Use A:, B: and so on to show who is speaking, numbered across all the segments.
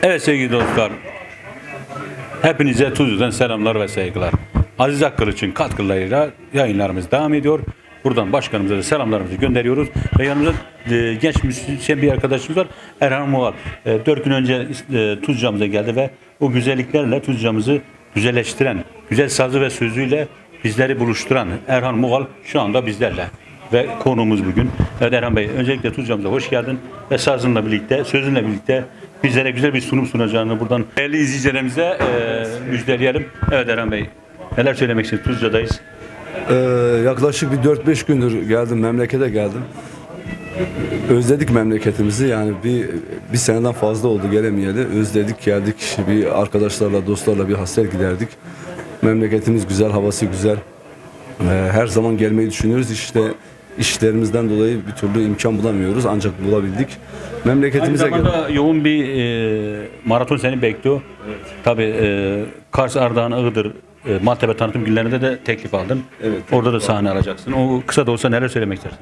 A: Evet sevgili dostlar, hepinize Tuzlu'dan selamlar ve saygılar. Aziz Akkılıç'ın katkılarıyla yayınlarımız devam ediyor. Buradan başkanımıza da selamlarımızı gönderiyoruz. Ve yanımızda genç müzisyen bir arkadaşımız var, Erhan Muğal. 4 gün önce Tuzca'mıza geldi ve o güzelliklerle Tuzca'mızı güzelleştiren, güzel sazı ve sözüyle bizleri buluşturan Erhan Muğal şu anda bizlerle. Ve konuğumuz bugün. Evet Erhan Bey, öncelikle Tuzca'mıza hoş geldin ve sazınla birlikte, sözünle birlikte bizlere güzel bir sunum sunacağını buradan değerli izleyicilerimize müjdeleyelim. Evet Erhan Bey, neler söylemek istiyorsunuz? Tuzca'dayız.
B: Yaklaşık bir 4-5 gündür geldim, memlekete geldim. Özledik memleketimizi, yani bir seneden fazla oldu gelemeyeli. Özledik, geldik, bir arkadaşlarla, dostlarla bir hasret giderdik. Memleketimiz güzel, havası güzel. Her zaman gelmeyi düşünüyoruz. İşte işlerimizden dolayı bir türlü imkan bulamıyoruz, ancak bulabildik. Memleketimize
A: geldik. Aynı zamanda yoğun bir maraton seni bekliyor. Evet. Tabii Kars, Ardahan, Iğdır, Maltepe tanıtım günlerinde de teklif aldın. Evet, orada da sahne alacaksın. O kısa da olsa neler söylemek istersin?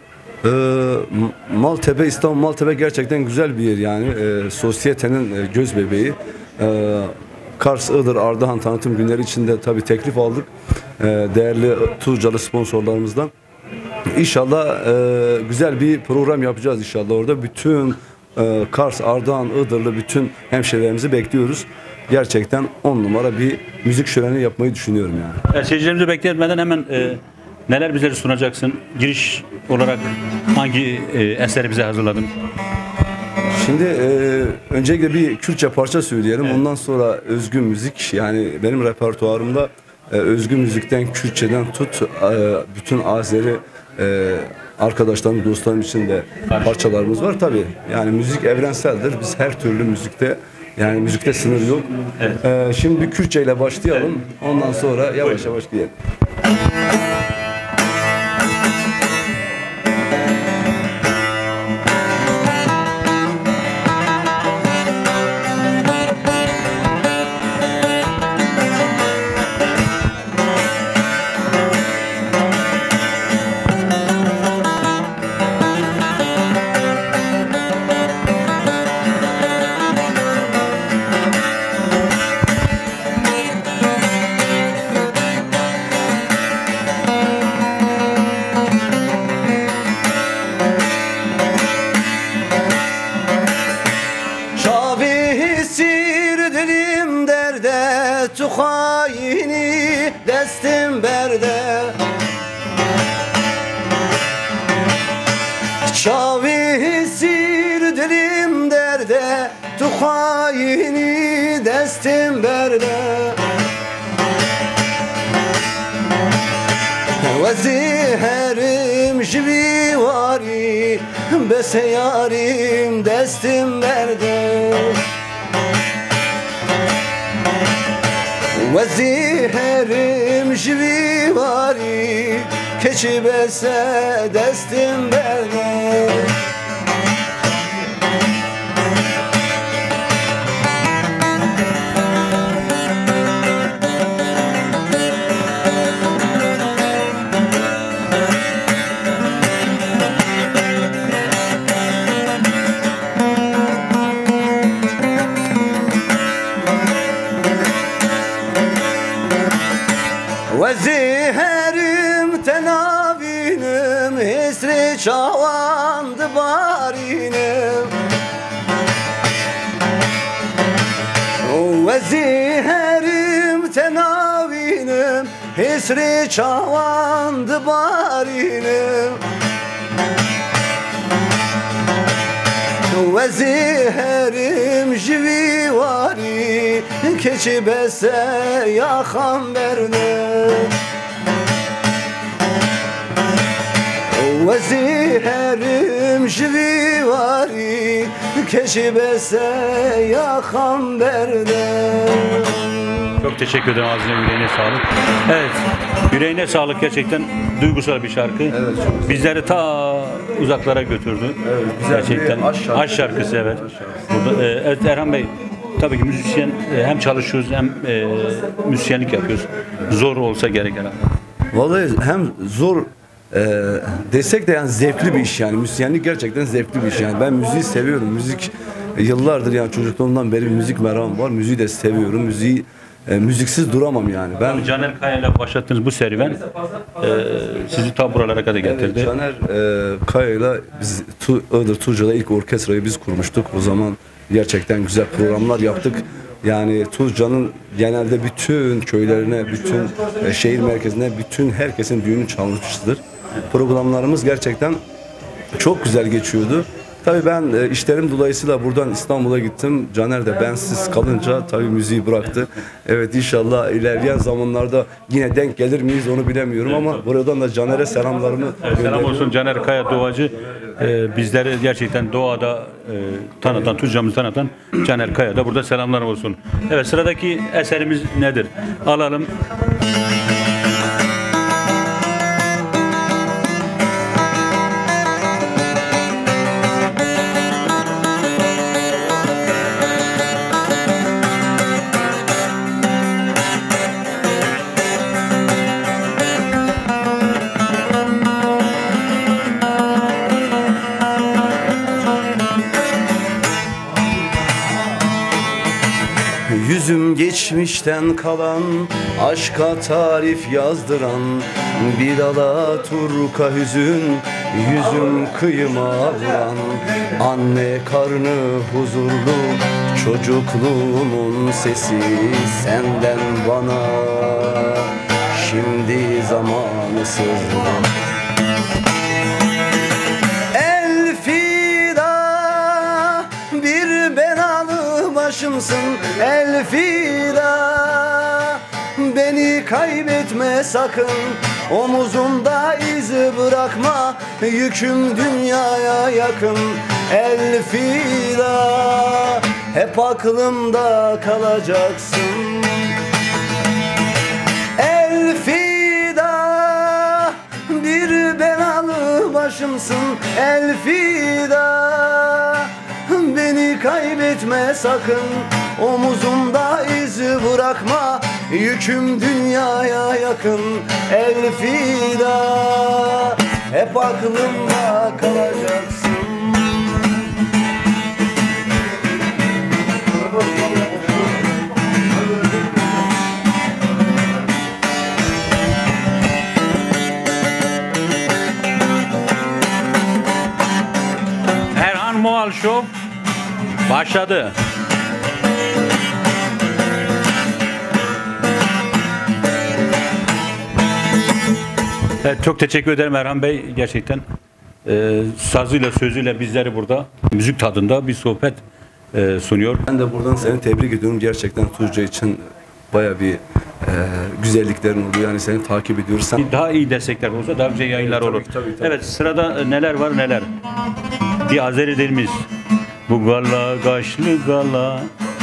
B: Maltepe, İstanbul Maltepe gerçekten güzel bir yer yani. Sosyetenin göz bebeği. Kars, Iğdır, Ardahan tanıtım günleri içinde tabii teklif aldık. Değerli Tuzcalı sponsorlarımızdan. İnşallah güzel bir program yapacağız inşallah orada. Bütün Kars, Ardahan, Iğdırlı bütün hemşehrilerimizi bekliyoruz. Gerçekten 10 numara bir müzik şöleni yapmayı düşünüyorum yani.
A: Seyircilerimizi bekletmeden hemen neler bizlere sunacaksın? Giriş olarak hangi eseri bize hazırladın?
B: Şimdi öncelikle bir Kürtçe parça söyleyelim. Evet. Ondan sonra özgün müzik, yani benim repertuarımda özgün müzikten, Kürtçeden tut bütün Azeri arkadaşlarım, dostlarım için de parçalarımız var. Tabii yani müzik evrenseldir. Biz her türlü müzikte, yani müzikte sınır yok. Evet. Şimdi bir Kürtçe ile başlayalım. Evet. Ondan sonra yavaş yavaş diyelim.
C: Tu haini destim berde Çavi sir dilim derde Tu haini destim berde Ve ziherim jivi vari Bese yarim destim berde Ve ziherim jivi vari Keçi bese destim berde Ve ziherim tenavinim Hisri çavandı barinim Ve ziherim tenavinim Hisri çavandı barinim Ve ziherim jivi vari Keçi bese yakan berne Ve ziherim jivi vari Keçi bese yakan berne.
A: Çok teşekkür ederim, ağzına yüreğine sağlık. Evet, yüreğine sağlık, gerçekten duygusal bir şarkı. Evet, bizleri ta uzaklara götürdü.
B: Evet, güzel
A: gerçekten aşk şarkısı, evet. Burada, evet Erhan Bey, tabii ki müzisyen hem çalışıyoruz hem müzisyenlik yapıyoruz. Zor olsa gerek herhalde.
B: Vallahi hem zor desek de yani zevkli bir iş yani. Müzisyenlik gerçekten zevkli bir iş yani. Ben müziği seviyorum. Müzik yıllardır yani çocukluğumdan beri müzik merakım var. Müziği de seviyorum. Müziksiz duramam yani. Ben
A: Caner Kaya ile başlattığınız bu serüven sizi ta buralara kadar getirdi.
B: Evet, Caner Kaya'yla biz Iğdır Tuzca'da ilk orkestrayı biz kurmuştuk. O zaman gerçekten güzel programlar yaptık. Yani Tuzca'nın genelde bütün köylerine, bütün şehir merkezine, bütün herkesin düğünü çalmıştır. Programlarımız gerçekten çok güzel geçiyordu. Tabii ben işlerim dolayısıyla buradan İstanbul'a gittim. Caner de bensiz kalınca tabii müziği bıraktı. Evet, inşallah ilerleyen zamanlarda yine denk gelir miyiz onu bilemiyorum ama buradan da Caner'e selamlarımı
A: Selam olsun Caner Kaya Doğacı. Bizleri gerçekten doğada tanıtan, Tuzca'mızı tanıtan Caner Kaya da burada selamlar olsun. Evet, sıradaki eserimiz nedir? Alalım.
C: Yüzüm geçmişten kalan, aşka tarif yazdıran bir alaturka hüzün, yüzüm kıyıma vuran. Anne karnı huzurlu, çocukluğumun sesi senden bana, şimdi zamanı sızdı. Başımsın Elfida, beni kaybetme sakın, omuzumda iz bırakma, yüküm dünyaya yakın. Elfida, hep aklımda kalacaksın. Elfida, bir belalı başımsın Elfida, beni kaybetme sakın, omuzumda iz bırakma, yüküm dünyaya yakın. Elfida, hep aklımda kalacaksın.
A: Erhan Mual Show başladı. Evet, çok teşekkür ederim Erhan Bey. Gerçekten sazıyla sözüyle bizleri burada müzik tadında bir sohbet sunuyor.
B: Ben de buradan seni tebrik ediyorum. Gerçekten Tuzca için baya bir güzelliklerin oluyor. Yani seni takip ediyoruz. Sen...
A: Daha iyi destekler olursa daha güzel yayınlar olur.
B: Tabii.
A: Evet, sırada neler var neler. Bir Azeri dilimiz. Bu gala kaşlı gala.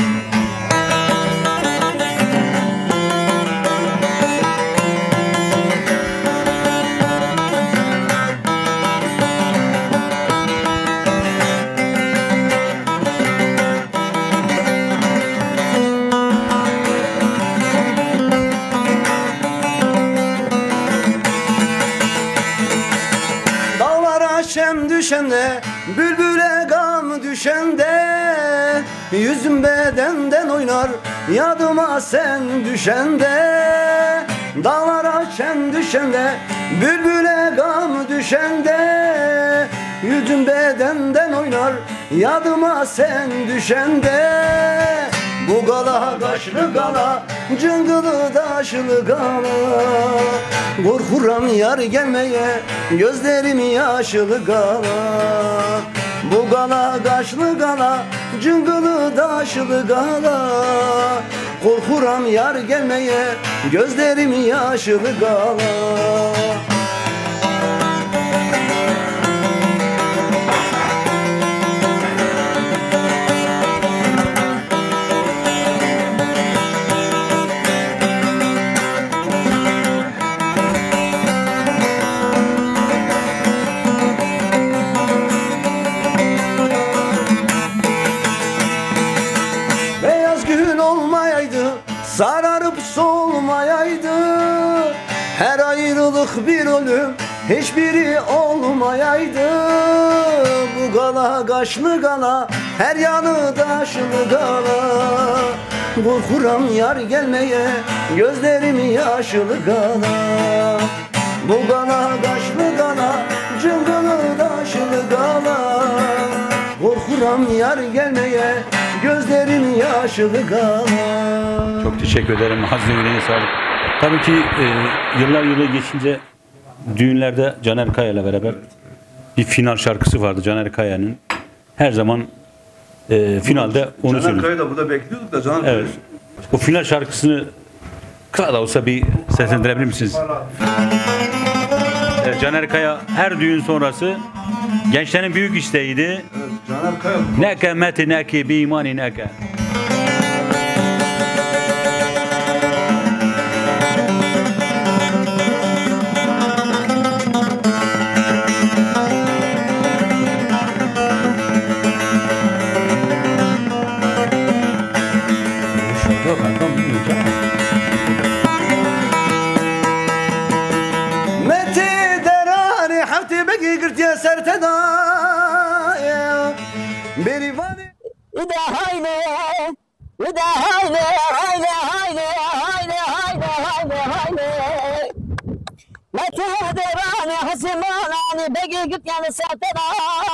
C: Dağlara şem düşende, bülbüle gam düşende, yüzüm bedenden oynar, yadıma sen düşende. Dağlara şem düşende, bülbüle gam düşende, yüzüm bedenden oynar, yadıma sen düşende. Bu gala kaşlı gala, cıngılı daşlı gala, korkuram yar gelmeye, gözlerim yaşlı gala. Bu gala kaşlı gala, cıngılı daşlı gala, korkuram yar gelmeye, gözlerim yaşlı gala. Sararıp solmayaydı, her ayrılık bir ölüm, hiçbiri olmayaydı. Bu gala kaşlı gala, her yanı taşlı gala. Korkuram yar gelmeye, gözlerim yaşlı gala. Bu gala kaşlı gala, cılgılı taşlı gala. Korkuram yar gelmeye, gözlerim yaşlı gala.
A: Çok teşekkür ederim. Hazine yüreğine sağlık. Tabii ki yıllar yılı geçince düğünlerde Caner Kaya ile beraber bir final şarkısı vardı Caner Kaya'nın. Her zaman finalde onu
B: Caner
A: söylüyor.
B: Kaya'yı da burada bekliyorduk da Caner
A: Evet. O final şarkısını kısa da olsa bir seslendirebilir misiniz? Evet, Caner Kaya her düğün sonrası gençlerin büyük isteğiydi.
B: Caner Kaya
A: Neke meti neki bi imani neke.
C: متى دراني حبتي بقي قلت يا سرت دايا بريفاني
D: وده هاينه وده هاينه هاينه هاينه هاينه هاينه هاينه هاينه ما تهدراني حسماناني بقي قلت يا ساتنا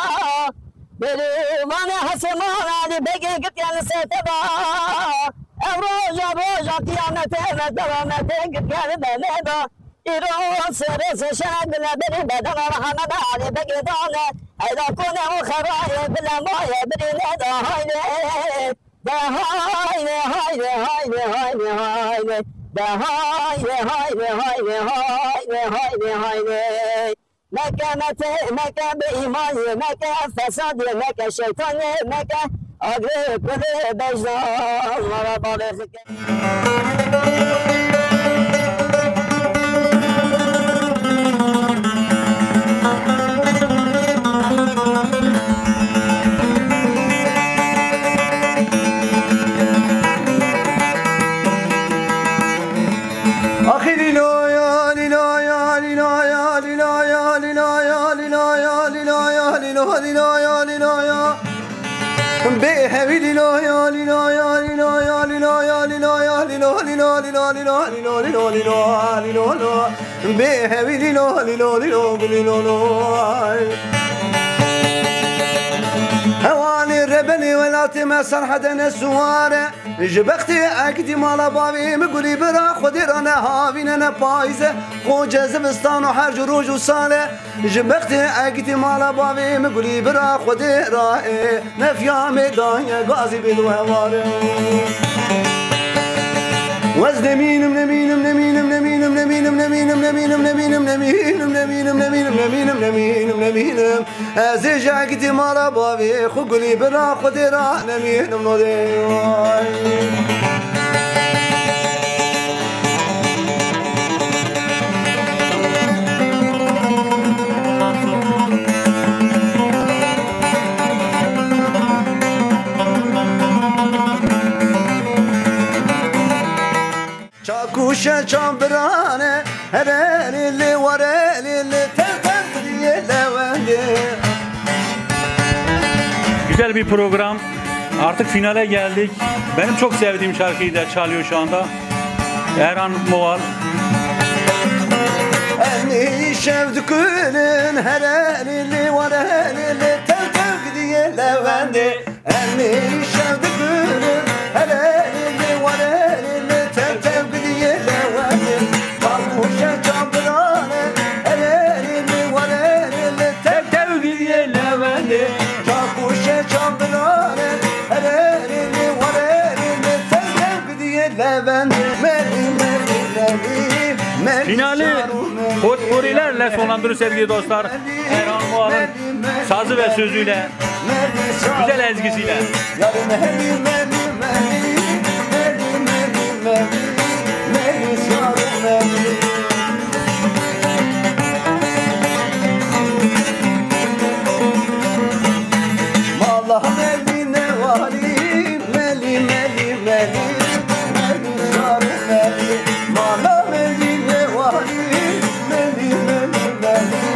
D: بريفاني حسماناني بقي قلت يا ساتنا روجا روجا قيامته مدرمته قلت يا بنيدا إيران سرس شاقنا بني بدن رحمة علي بقي دانا إذا كنا مخرايا بلا مويا بني ندا هاينه دا هاينه هاينه هاينه هاينه هاينه دا هاينه هاينه هاينه هاينه هاينه هاينه مكة متى مكة بإيماني مكة فسادي مكة شيطاني مكة أقرب كل بجنان ورا بالغك
C: أخي ليلا يا ليلا يا ليلا يا ليلا يا ليلا يا ليلا يا ليلا يا ليلا ليلا يا ليلا يا بحبي ليلا يا ليلا يا ليلا يا ليلا يا ليلا يا ليلا ليلا ليلا ليلا ليلا ليلا ليلا ليلا بحبي ليلا ليلا ليلا ليلا هواني الربني ولاتي ما صرحة السوارة جبختي اكدي مالا بابي مقولي برا خدي رانا هافين انا بايزة خو جزبستان وحر جروج وصالة جبختي اكدي مالا بابي مقولي برا خدي رائي نفيا ميدان غازي بالوهوارة وزن مينم نمينم نمينم نمينم نمينم نمينم نمينم نمينم نمينم نمينم نمينم نمينم نمينم نمينم ازي جاكتي مالا بابي خقلي برا خدرا نمينم نودي Çakuşa çambırane herelili varelili tevtem diye levendi.
A: Güzel bir program. Artık finale geldik. Benim çok sevdiğim şarkıyı da çalıyor şu anda. Erhan Moğal.
C: Elni şevdükünün herelili varelili tevtem diye levendi. Elni şevdükünün herelili varelili tevtem diye levendi. Çakuşa çambırane herelili varelili tevtem diye levendi. Çakuşa çambırane herelili varelili tevtem diye levendi. Meri meri meri meri.
A: Finali potpurilerle sonlandırır sevgili dostlar. Erhan Moğal'ın sazı ve sözüyle, güzel ezgisiyle.
C: Allah meli ne vali meli meli meli meli sarı meli. Mala meli ne vali meli meli meli.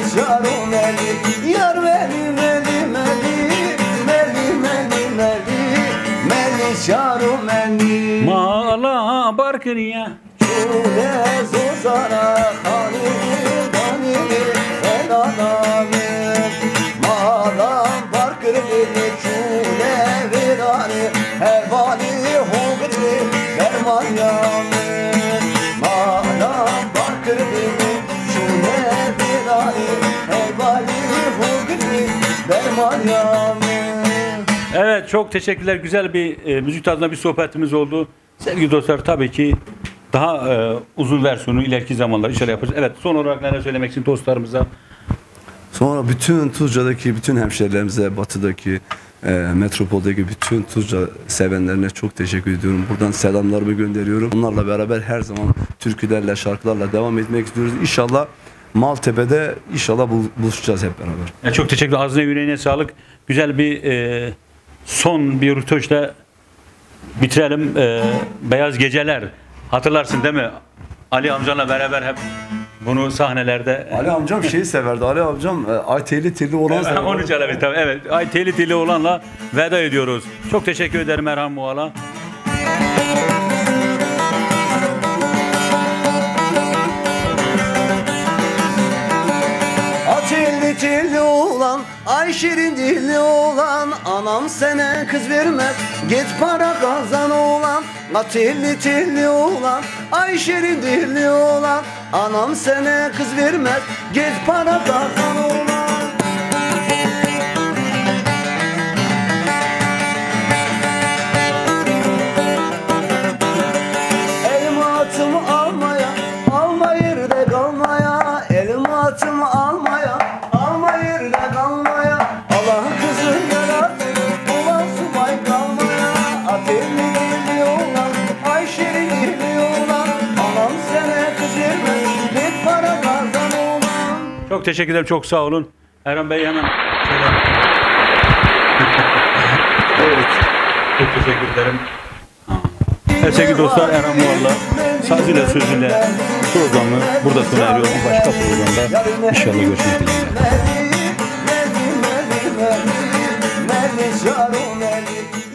C: şaru meli Yar meli meli meli Meli meli meli Meli şaru meli
A: Mala barkıya
C: Çule zozara Hanili danili Elanami Malam barkır beni Çule virani Hevali hogri Derman yami Malam barkır beni Çule virani Hevali hogri Derman yami
A: Evet, çok teşekkürler. Güzel bir müzik tadında bir sohbetimiz oldu. Sevgili dostlar, tabii ki daha uzun versiyonu ileriki zamanlar inşallah yaparız. Evet, son olarak neler söylemek için dostlarımıza?
B: Sonra bütün Tuzca'daki bütün hemşehrilerimize, batıdaki, metropoldaki bütün Tuzca sevenlerine çok teşekkür ediyorum. Buradan selamlarımı gönderiyorum. Onlarla beraber her zaman türkülerle, şarkılarla devam etmek istiyoruz. İnşallah Maltepe'de inşallah buluşacağız hep beraber.
A: Çok teşekkür ederim. Ağzına yüreğine sağlık. Güzel bir son bir röportajla bitirelim. Beyaz Geceler. Hatırlarsın değil mi? Ali amcanla beraber hep bunu sahnelerde...
B: Ali amcam şeyi severdi. Ali amcam ay telli olan severdi.
A: Onu çalabilir tabii. Evet. Ay telli olanla veda ediyoruz. Çok teşekkür ederim Erhan Muğal'a.
C: Atilli tilli olan, ay şirin dilli olan Anam sana kız vermez, git para kazan olan Atilli tilli olan, ay şirin dilli olan Anam sana kız vermez, git para kazan olan Elimi atımı almaya, alma yerde kalmaya Elimi atımı almaya, alma yerde kalmaya Allah kızın yarattı, olan subay kalmaya Atilli dilli olan, ay şirin dilli olan Anam sana kız vermez, git para kazan olan
A: Çok teşekkür ederim. Çok sağ olun. Erhan Bey hemen selam. Evet. Çok teşekkür ederim. Evet sevgili dostlar, Erhan Muğal'la sazıyla sözüyle programı burada sona eriyor. Bir başka programda inşallah görüşmek dileğiyle.
C: Meli, meli, meli, meli, meli, meli,